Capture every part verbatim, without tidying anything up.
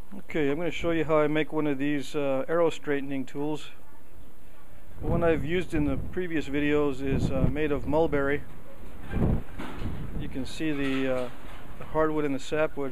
Okay, I'm going to show you how I make one of these uh, arrow straightening tools. The one I've used in the previous videos is uh, made of mulberry. You can see the, uh, the hardwood and the sapwood,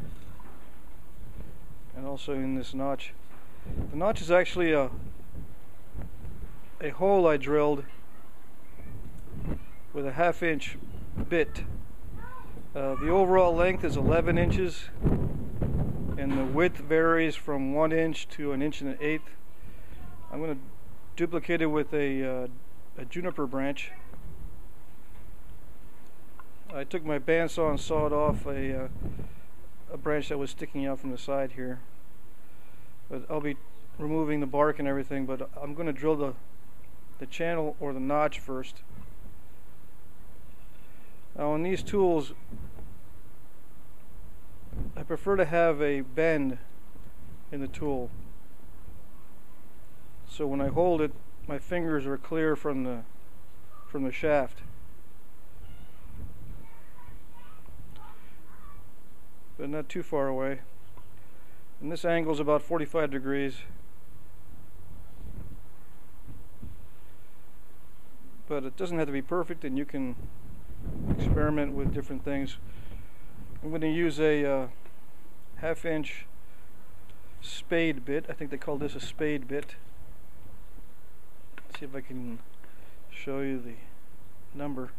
and also in this notch. The notch is actually a, a hole I drilled with a half inch bit. Uh, the overall length is eleven inches, and the width varies from one inch to an inch and an eighth. I'm going to duplicate it with a, uh, a juniper branch. I took my bandsaw and sawed off a, uh, a branch that was sticking out from the side here. But I'll be removing the bark and everything, but I'm going to drill the, the channel or the notch first. Now on these tools, I prefer to have a bend in the tool, so when I hold it, my fingers are clear from the from the shaft. But not too far away. And this angle is about forty-five degrees. But it doesn't have to be perfect, and you can experiment with different things. I'm going to use a uh, half inch spade bit. I think they call this a spade bit. Let's see if I can show you the number.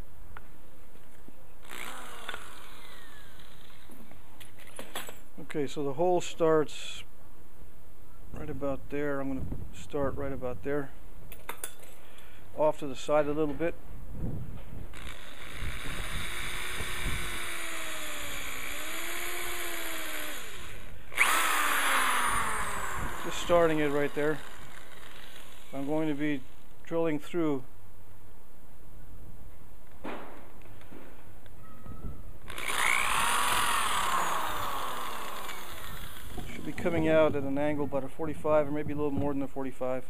Okay, so the hole starts right about there. I'm going to start right about there, off to the side a little bit. Just starting it right there. I'm going to be drilling through. Should be coming out at an angle about a forty-five, or maybe a little more than a forty-five.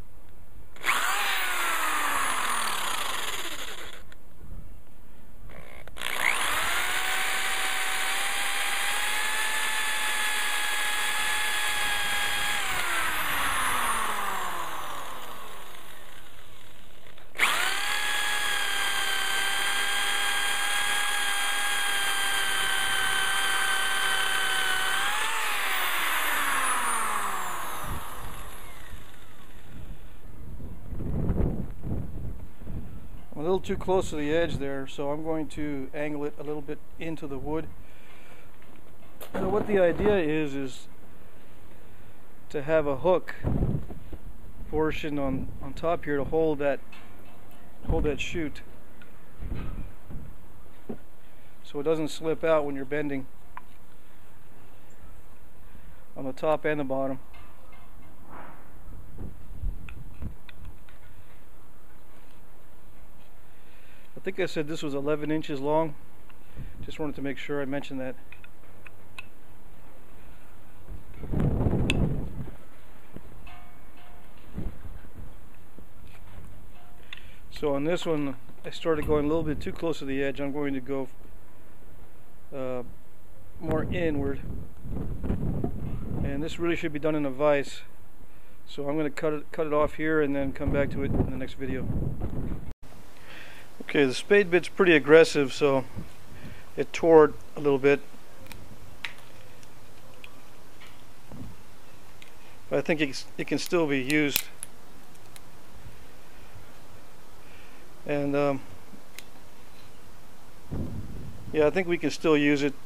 I'm a little too close to the edge there, so I'm going to angle it a little bit into the wood. So what the idea is is to have a hook portion on on top here to hold that hold that chute, so it doesn't slip out when you're bending on the top and the bottom. I think I said this was eleven inches long. Just wanted to make sure I mentioned that. So on this one, I started going a little bit too close to the edge. I'm going to go uh, more inward, and this really should be done in a vise. So I'm going to cut it, cut it off here and then come back to it in the next video. Okay, the spade bit's pretty aggressive, so it tore a little bit. But I think it, it can still be used. And um, yeah, I think we can still use it.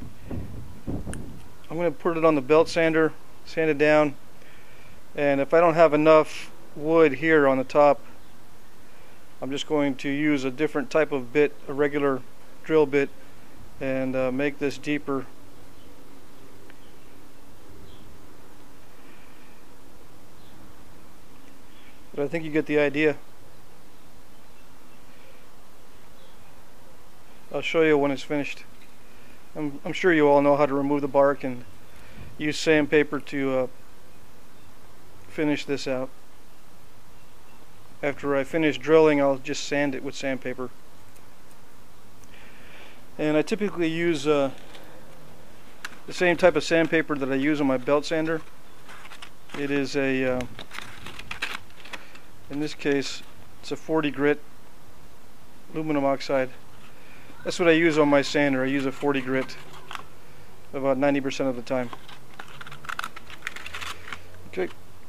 I'm going to put it on the belt sander, sand it down, and if I don't have enough wood here on the top, I'm just going to use a different type of bit, a regular drill bit, and uh, make this deeper. But I think you get the idea. I'll show you when it's finished. I'm, I'm sure you all know how to remove the bark and use sandpaper to uh, finish this out. After I finish drilling, I'll just sand it with sandpaper. And I typically use uh, the same type of sandpaper that I use on my belt sander. It is a, uh, in this case, it's a forty grit aluminum oxide. That's what I use on my sander. I use a forty grit about ninety percent of the time. Okay.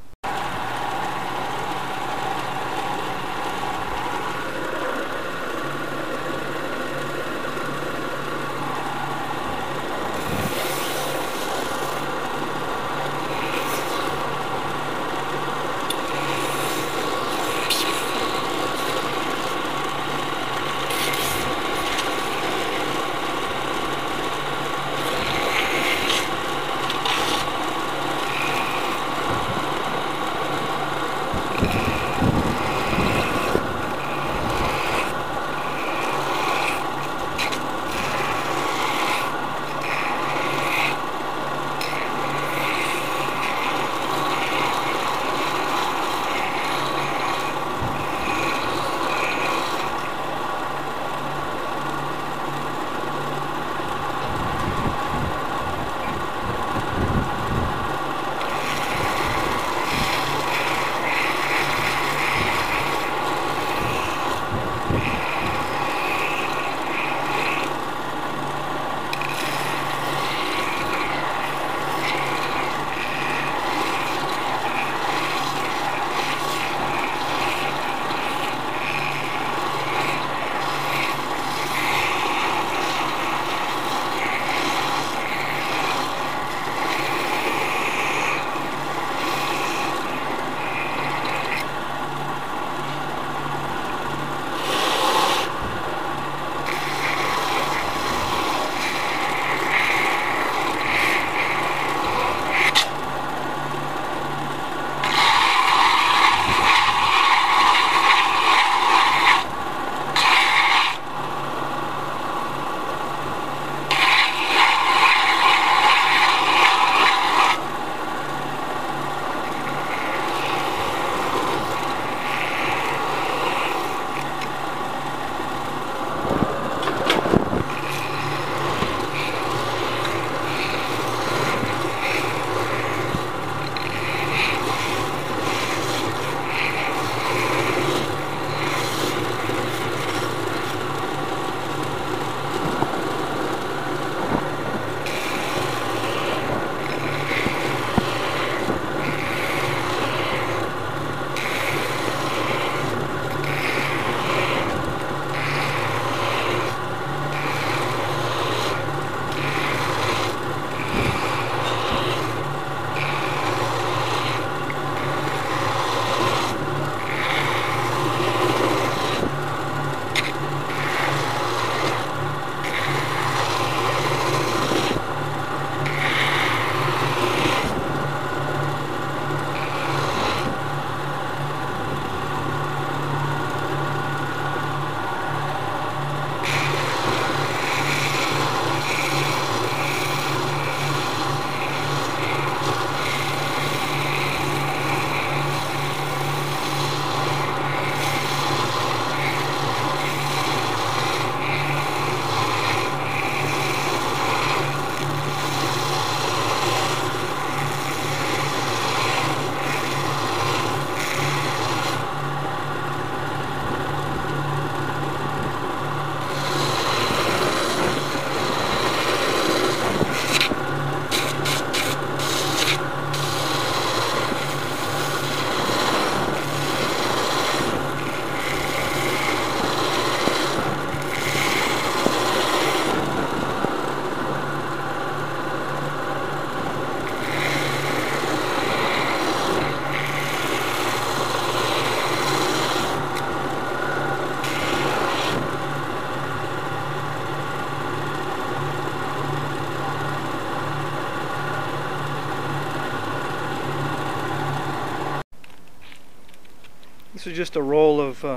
This is just a roll of uh,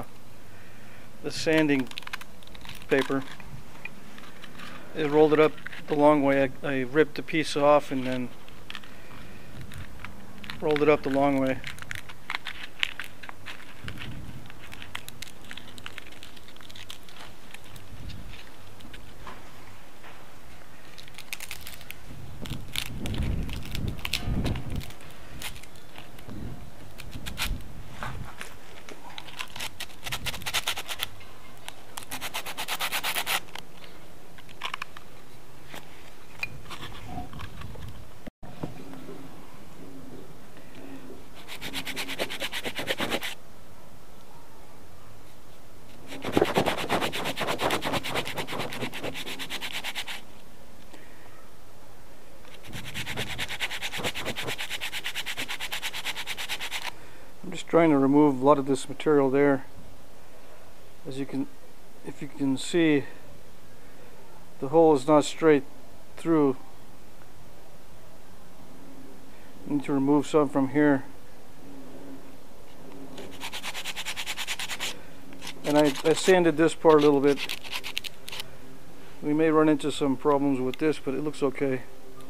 the sanding paper. I rolled it up the long way. I, I ripped a piece off and then rolled it up the long way. trying to remove a lot of this material there. As you can, if you can see, the hole is not straight through. I need to remove some from here. And I, I sanded this part a little bit. We may run into some problems with this, but it looks okay.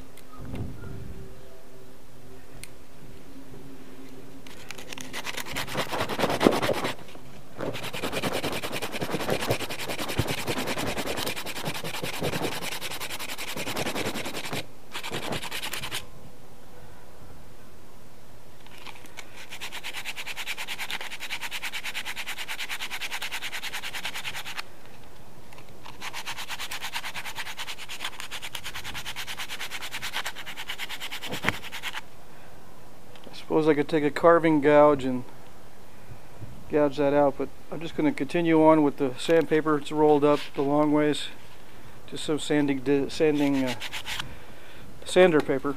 Suppose I could take a carving gouge and gouge that out, but I'm just going to continue on with the sandpaper. It's rolled up the long ways, just some sanding, sanding uh, sander paper.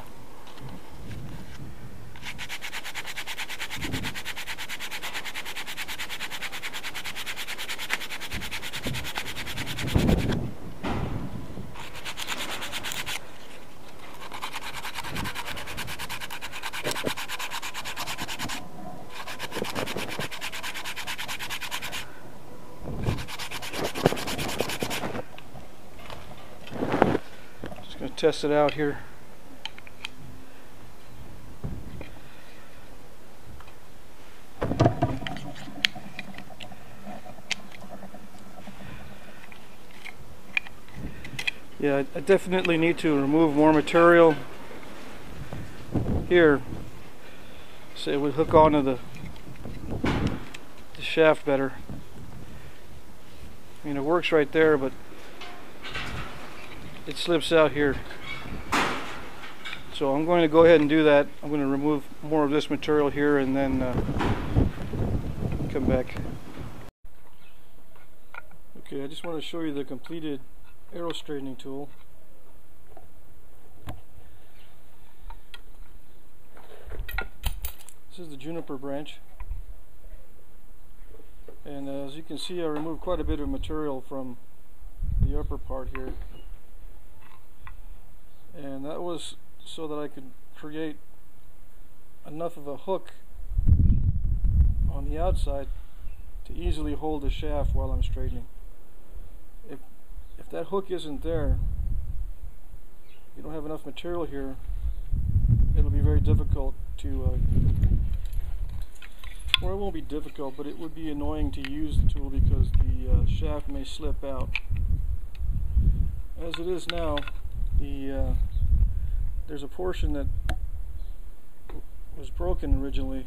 Test it out here. Yeah, I definitely need to remove more material here so it would hook onto the, the shaft better. I mean, it works right there, but it slips out here. So I'm going to go ahead and do that. I'm going to remove more of this material here and then uh, come back. Okay, I just want to show you the completed arrow straightening tool. This is the juniper branch, and uh, as you can see, I removed quite a bit of material from the upper part here, and that was so that I could create enough of a hook on the outside to easily hold the shaft while I'm straightening. If, if that hook isn't there, you don't have enough material here, it'll be very difficult to, uh, or it won't be difficult, but it would be annoying to use the tool because the uh, shaft may slip out. As it is now, the uh, there's a portion that was broken originally,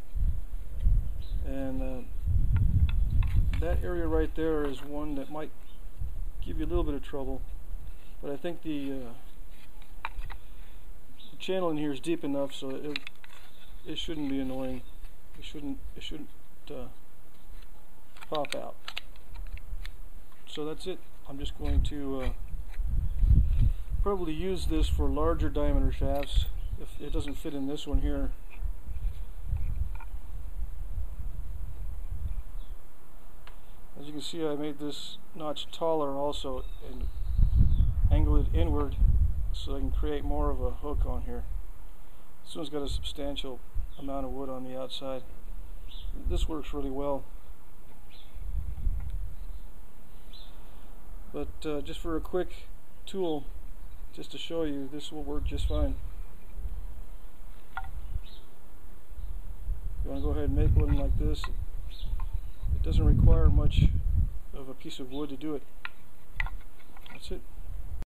and uh, that area right there is one that might give you a little bit of trouble, but I think the, uh, the channel in here is deep enough so it, it shouldn't be annoying. It shouldn't, it shouldn't uh, pop out. So that's it. I'm just going to uh, probably use this for larger diameter shafts if it doesn't fit in this one here. As you can see, I made this notch taller also and angled it inward so I can create more of a hook on here. This one's got a substantial amount of wood on the outside. This works really well. But uh, just for a quick tool, just to show you, this will work just fine. You want to go ahead and make one like this. It doesn't require much of a piece of wood to do it. That's it.